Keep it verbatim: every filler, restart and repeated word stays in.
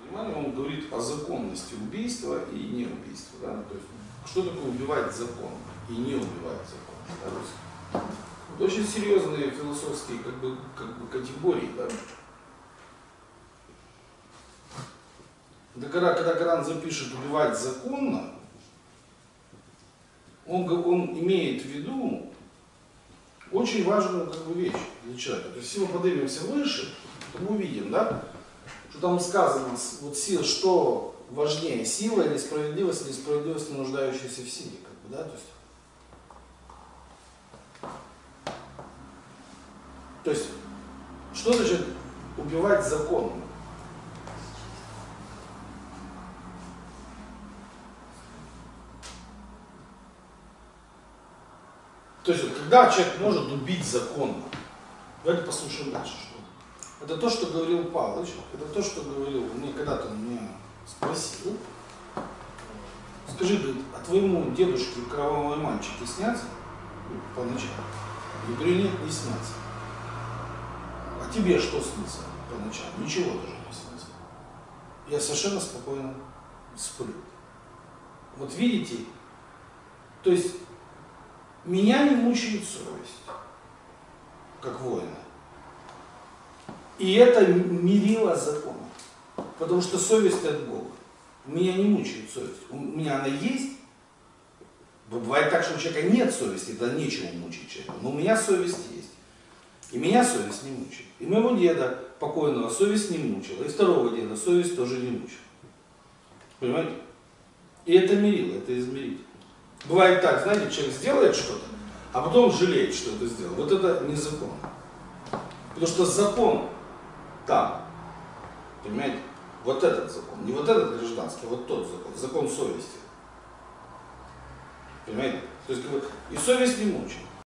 внимание, он говорит о законности убийства и неубийства. Да? То есть, что такое убивать закон и не убивать закон? Да? То есть, это очень серьезные философские как бы, как бы, категории. Да? Да, когда, когда Коран запишет убивать законно, он, он имеет в виду очень важную как бы, вещь для человека. То есть, если мы поднимемся выше, то мы увидим, да, что там сказано, вот сила, что важнее, сила или справедливость, или справедливость, не нуждающаяся в силе. Как бы, да? То есть, то есть, что значит убивать законно? То есть, когда человек может убить законно? Давайте послушаем дальше. Что это то, что говорил Павлович, это то, что говорил, мне когда-то меня спросил, скажи, говорит, а твоему дедушке кровавые мальчики снятся по ночам? Я говорю, нет, не снятся. А тебе что снится по ночам? Ничего даже не снится. Я совершенно спокойно сплю. Вот видите, то есть меня не мучает совесть, как воина. И это мерило закона. Потому что совесть от Бога. Меня не мучает совесть. У меня она есть. Бывает так, что у человека нет совести, это нечего мучить человека. Но у меня совесть есть. И меня совесть не мучает. И моего деда покойного совесть не мучила. И второго деда совесть тоже не мучила. Понимаете? И это мерило, это измерить. Бывает так, знаете, человек сделает что-то, а потом жалеет, что это сделал. Вот это не закон. Потому что закон там, понимаете, вот этот закон, не вот этот гражданский, а вот тот закон, закон совести. Понимаете? То есть, и совесть не мучает.